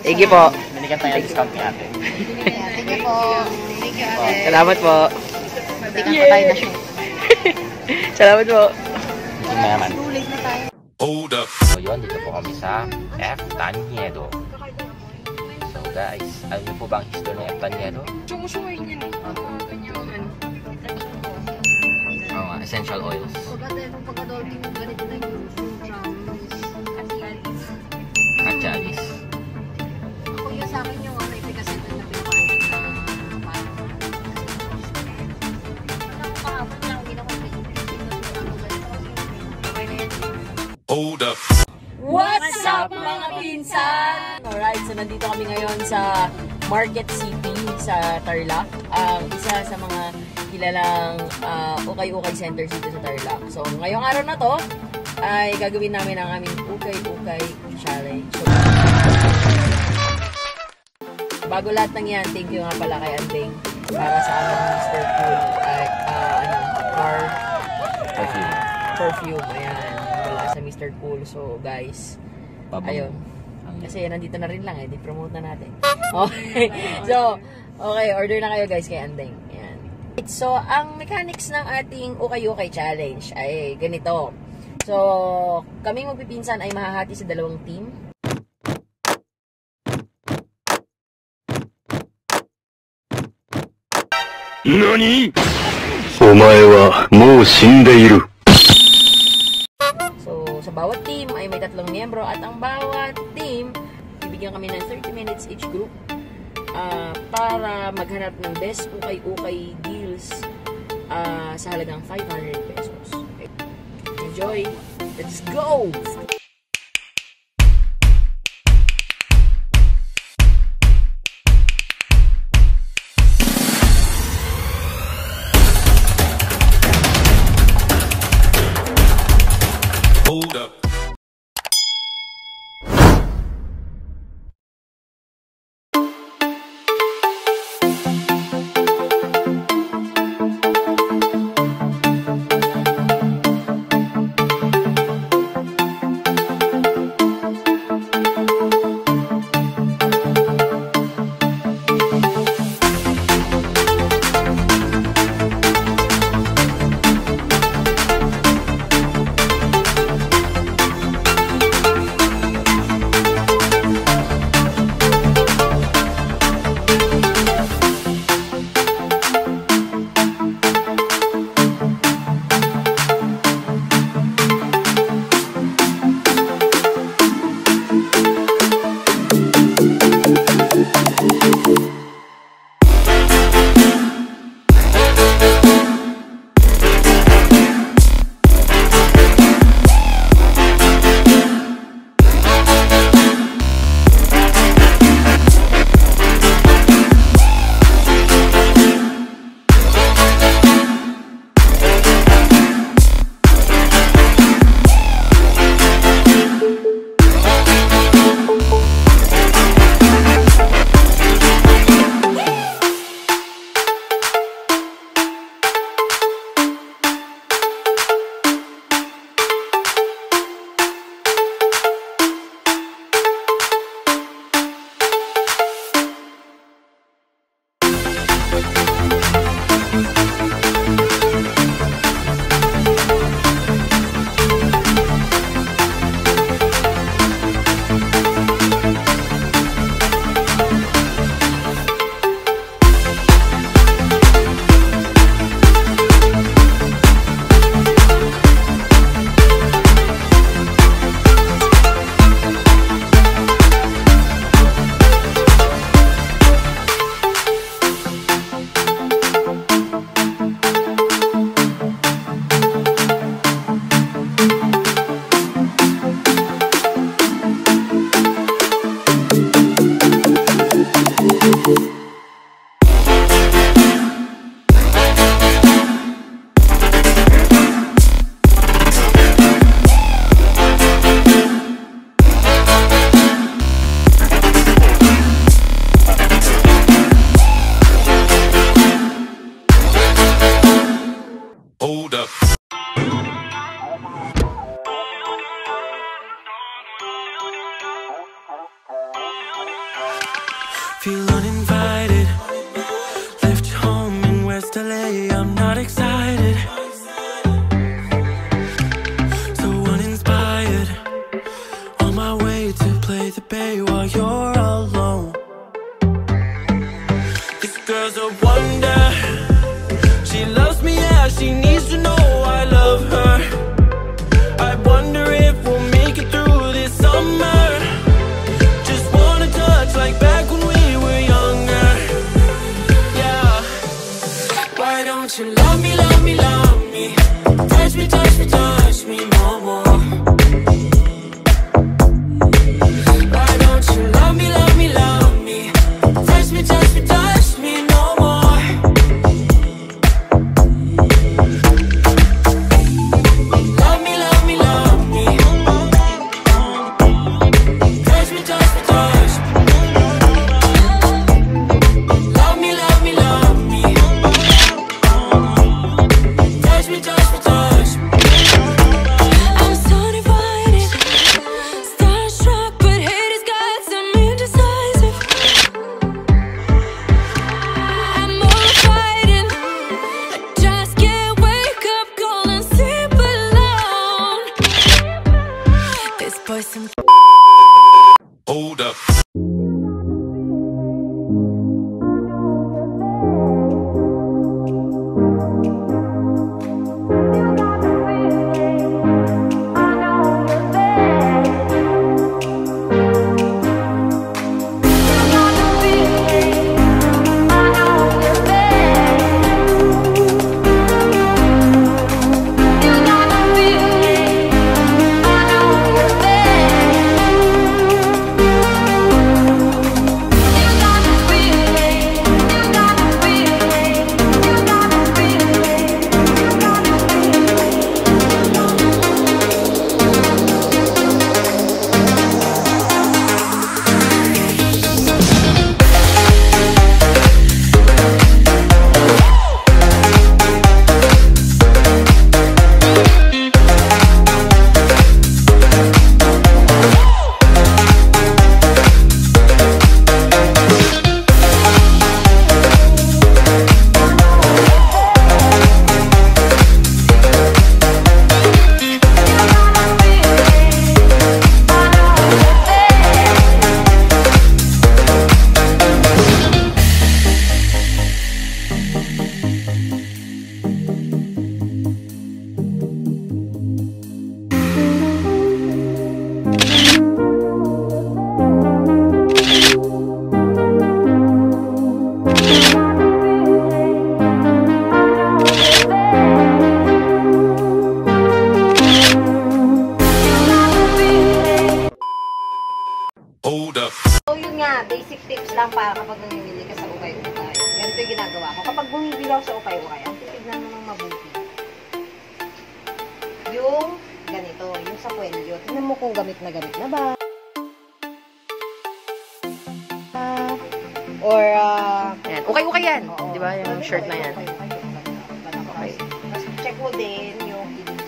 Sige po. Binigyan tayo ng discount kay ate. Sige po. Thank you, ate. Salamat po. Bigyan ko tayo na siya. Salamat po. Mayaman. Ulit na tayo. Hold up. So yun, dito po kami sa F. Tanyedo. So guys, alam niyo po ba ang history ng F. Tanyedo? Essential oils. Pagka-dolphin mo ganito na yung Achalis. ako yung sa akin yung may kasi ito na pinakain na parang kahapon lang hindi na ko Hold up. What's up mga pinsan? Alright, so nandito kami ngayon sa Market City sa Tarlac. Isa sa mga kilalang ukay-ukay centers dito sa Tarlac. So ngayong araw na to ay gagawin namin ang aming ukay-ukay challenge. So, bago lahat ng yan, thank you nga pala kay Andeng para sa aming Mr. Cool car perfume. Ayan, wala sa Mr. Cool. So guys, ayun. Kasi nandito na rin lang di promote na natin. Okay. So, okay, order na kayo guys kay Andeng. Ayan. So, ang mechanics ng ating ukay-ukay challenge ay ganito. So, kaming magpipinsan ay mahahati sa dalawang team. NANI?! Omae wa mou shindeiru. So, sa bawat team ay may 3 miyembro at ang bawat team bibigyan kami ng 30 minutes each group para maghanap ng best ukay-ukay deals sa halagang 500 pesos. Okay. Enjoy! Let's go! Hold up. Feel uninvited. Left home in West LA, I'm not excited. So uninspired. On my way to play the bay while you're alone. This girl's a wonder. She loves me, yeah, she needs to know I love her. I wonder if we'll make it through this summer. Just wanna touch like back when we were younger. Yeah. Why don't you love me, love me, love me? Touch me, touch me, touch me no more. Why don't you love me, love me, love me? Touch me, touch me, touch me no more. Love me, love me, love me. Touch me, touch me, touch me. Love me, love me, love me. Touch me, touch me, touch me. I'm so divided, starstruck, but hate has got some indecisive. I'm all fighting, I just can't wake up cold and sleep alone. This boy's some Hold up. Hold up. So yun nga, basic tips lang para kapag namimili ka sa ukay-ukay. Ganito yung ginagawa ko. Kapag bumibili ako sa ukay-ukay, ang titignan mo ng mabuti. Yung ganito, yung sa kwelyo. Tingnan mo kung gamit na ba. Or, Ayan. Okay yan. oo. Di ba? Yung shirt na yan. Okay. Tapos check mo din yung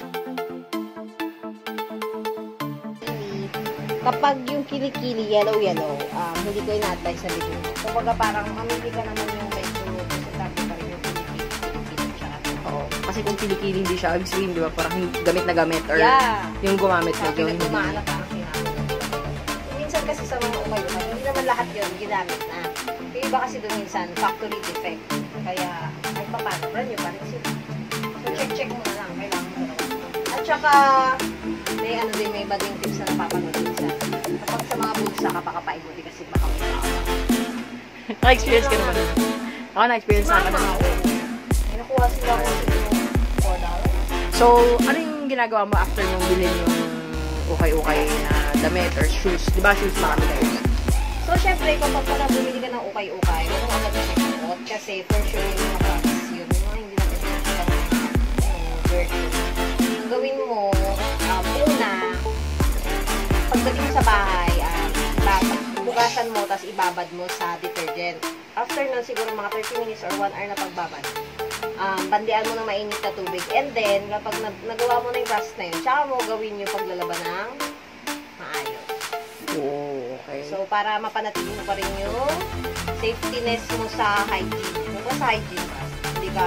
kapag yung kilikili, yellow-yellow, hindi ko ina-advise na bigyan mo. Kumbaga parang mamili ka naman yung medyo presentable pa rin yung kilikili. Oo. Kasi kung kilikili hindi siya, ibig sabihin, di ba? Parang gamit na gamit or Yeah. yung gumamit Sa medyo akin hindi. na tumaan na parang sinapin. Minsan kasi sa mga umay-umay, hindi naman lahat yun ginamit na. Yung iba kasi doon minsan, factory defect. Kaya, kahit pa paano, brand new pa rin sila. So, check-check mo na lang. Kailangan mo na. At saka, may ano din, may iba ding tips na napapanood minsan. Kapag sa mga bulsa, kapakapain mo din kasi baka may tao. Naka-experience ka naman. Ako na-experience na ako naman. May nakuha sila ko sa $4. So, ano yung ginagawa mo after mong bilhin yung ukay-ukay na damit or shoes? Di ba shoes marami kayo? So, syempre, kapag pala bumili ka ng ukay-ukay, huwag mo agad na kasi for sure yung mga products yun. Yung mga hindi natin nakikita ng dirty. Ang gawin mo, una, pagdating mo sa bahay, bukasan mo, tapos ibabad mo sa detergent. After nun, siguro mga 30 minutes or 1 hour na pagbabad, bandian mo ng mainit na tubig. And then, kapag nagawa mo na yung process na yun, tsaka mo gawin yung paglalaban ng maayos. Oh, okay. So, So, para mapanatili mo pa rin yung safetyness mo sa hygiene. Kung sa hygiene ka, hindi ka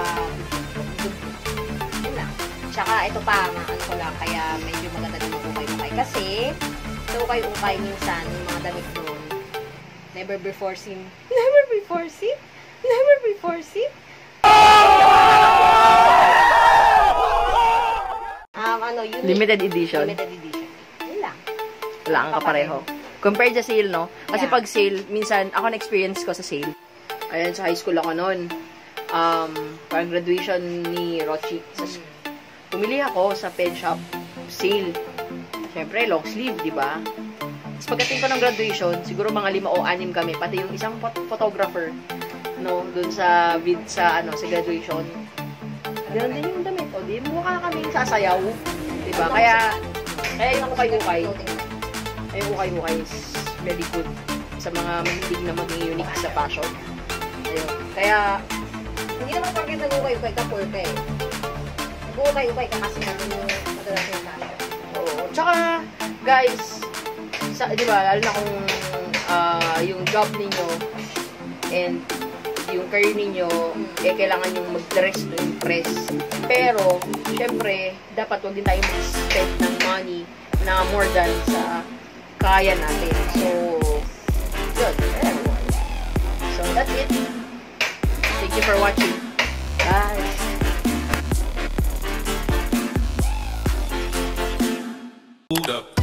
yun lang. Tsaka, ito pa, ano ko lang, kaya medyo maganda din mag-ukay-ukay. Kasi, sa ukay-ukay minsan, yung mga damit doon, never before seen. Never before seen? Never before seen? Unique. Limited edition. Limited edition. Yun lang. Wala kang kapareho. Compared sa sale, no? Kasi Yeah. pag sale, minsan, ako na-experience ko sa sale. Ayan, sa high school ako noon. Parang graduation ni Rochi. Pumili ako sa pen shop. Sale. Siyempre, long sleeve, di ba? Tapos pagdating ko ng graduation, siguro mga 5 o 6 kami. Pati yung isang photographer, no? Dun sa graduation. Ganun din yung damit. O, di mukha kami sasayaw. Di ba? Kaya yung ukay-ukay. Yung ukay-ukay is very good sa mga mahilig na maging unique sa fashion. Ayun. Kaya, Hindi naman porket nag-ukay-ukay ka, porke. Nag-ukay-ukay ka kasi naman yung madalas yung talo. oo. Tsaka, guys, di ba, lalo na kung yung job ninyo and yung career ninyo, kailangan yung mag-dress to impress. Pero, syempre, dapat huwag din tayo mag-spend ng money na more than sa kaya natin. So, good. So, that's it. Thank you for watching. Bye! Hold up.